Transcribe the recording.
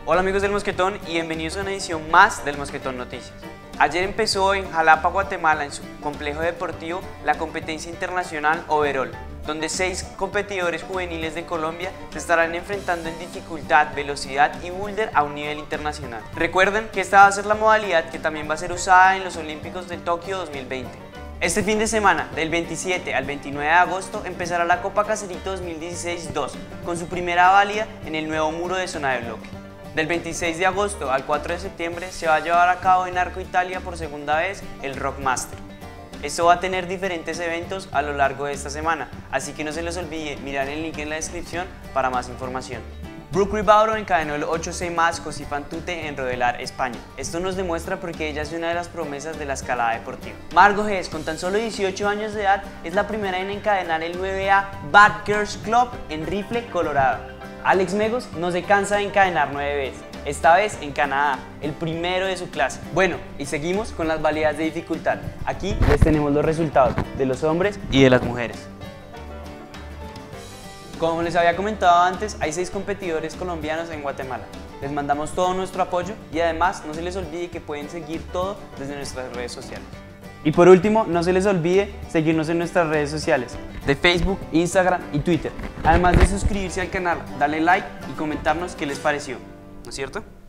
Hola amigos del Mosquetón y bienvenidos a una edición más del Mosquetón Noticias. Ayer empezó en Jalapa, Guatemala, en su complejo deportivo, la competencia internacional Overall, donde 6 competidores juveniles de Colombia se estarán enfrentando en dificultad, velocidad y boulder a un nivel internacional. Recuerden que esta va a ser la modalidad que también va a ser usada en los Olímpicos de Tokio 2020. Este fin de semana, del 27 al 29 de agosto, empezará la Copa Caserito 2016-2, con su primera válida en el nuevo muro de zona de bloque. Del 26 de agosto al 4 de septiembre se va a llevar a cabo en Arco Italia por segunda vez el Rockmaster. Esto va a tener diferentes eventos a lo largo de esta semana, así que no se les olvide mirar el link en la descripción para más información. Brooke Ribauro encadenó el 8-6 más Cosifantute en Rodelar, España. Esto nos demuestra porque ella es una de las promesas de la escalada deportiva. Margot Hess, con tan solo 18 años de edad, es la primera en encadenar el 9A Bad Girls Club en Rifle, Colorado. Alex Megos no se cansa de encadenar 9 veces, esta vez en Canadá, el primero de su clase. Bueno, y seguimos con las validas de dificultad. Aquí les tenemos los resultados de los hombres y de las mujeres. Como les había comentado antes, hay 6 competidores colombianos en Guatemala. Les mandamos todo nuestro apoyo y además no se les olvide que pueden seguir todo desde nuestras redes sociales. Y por último, no se les olvide seguirnos en nuestras redes sociales de Facebook, Instagram y Twitter. Además de suscribirse al canal, darle like y comentarnos qué les pareció, ¿no es cierto?